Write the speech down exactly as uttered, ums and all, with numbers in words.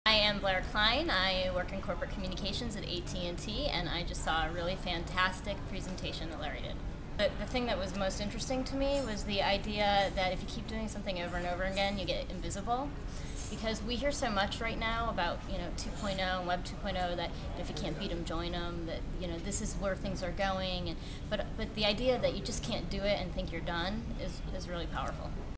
I am Blair Klein. I work in corporate communications at A T and T, and I just saw a really fantastic presentation that Larry did. The, the thing that was most interesting to me was the idea that if you keep doing something over and over again, you get invisible. Because we hear so much right now about, you know, two point oh and Web two point oh, that if you can't beat them, join them, that, you know, this is where things are going. And, but, but the idea that you just can't do it and think you're done is, is really powerful.